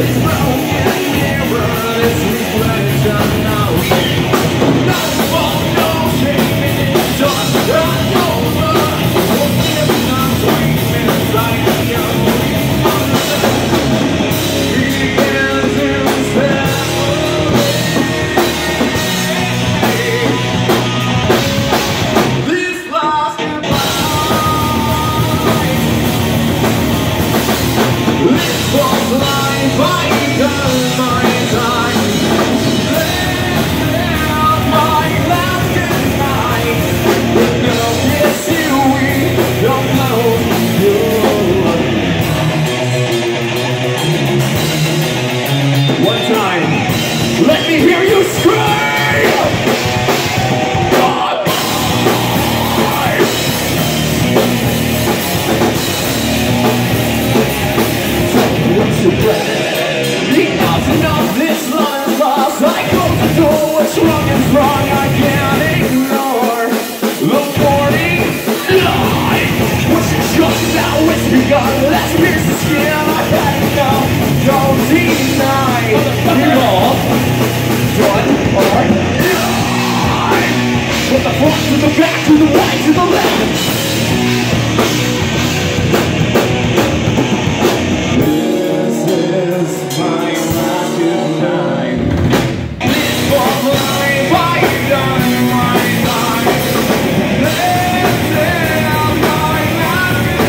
Let me hear you scream! Enough, enough, this love is lost. I close the door, what's wrong is wrong. I can't ignore the morning light. What's your choice now? It's begun. Let's pierce the skin. I had enough. Don't deny it all. Done or die. From the front to the back, to the right, to the left.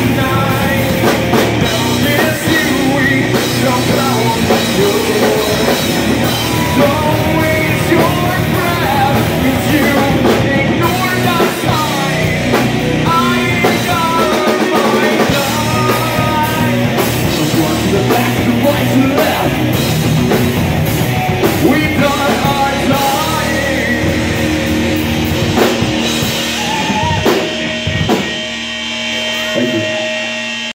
Don't